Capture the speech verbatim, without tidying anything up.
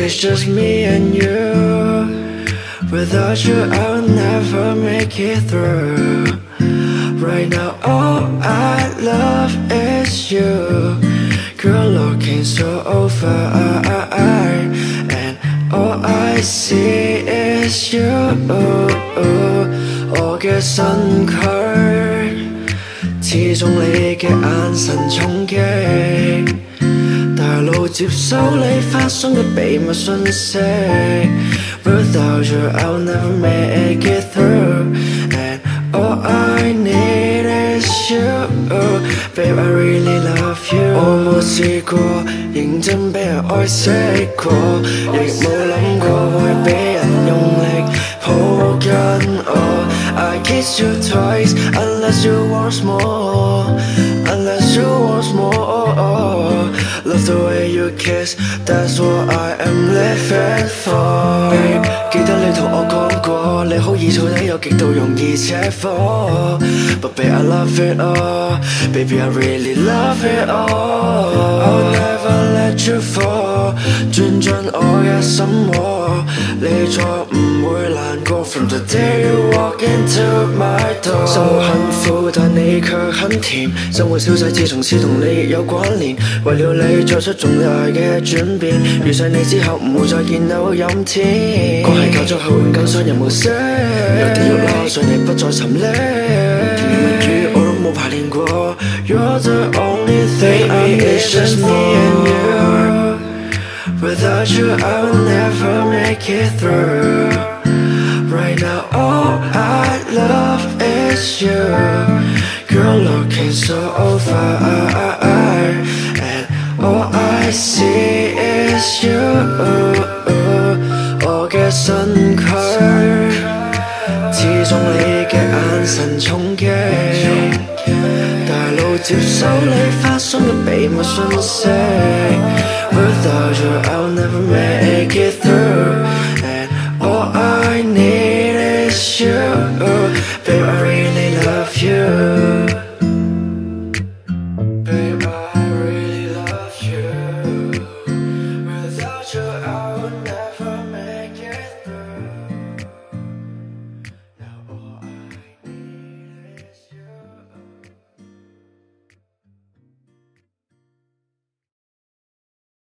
it's just me and you. Without you, I'll never make it through. Right now, all I love is you. Girl, looking so over, and all I see is you. 我嘅身軀，刺中你嘅眼神重擊，大腦接收你發送嘅秘密信息。Without you, I'll never make it through, and all I need is you. Babe, I really love you. 我冇試過認真俾人愛惜過，亦冇諗過會比人用力抱緊我。I kiss you twice, unless you want more, unless you want more. Love the way you kiss, that's what I am living for. Babe, 記得你同我講過，你好易燥低又極度容易扯火。But babe, I love it all, baby, I really love it all. I'll never let you fall, 鑽進我嘅心窩，你再唔會難過。From the day you walk into my door， 生活很苦但你卻很甜，生活小細節從此同你亦有關連。為了你作出重大嘅轉變，遇上你之後唔會再見到陰天。關係較左去永久雙人模式，由地獄拉我上黎不再沉溺。甜言蜜語我都冇排練過。You're the only thing I need, it's just me and you. Without you, I will never make it through. Right now, all I love is you. Girl, looking so over, and all I see is you. 我嘅身軀，刺中你嘅眼神重擊，大腦接收你發送嘅秘密信息。Without you, I'll never make it through.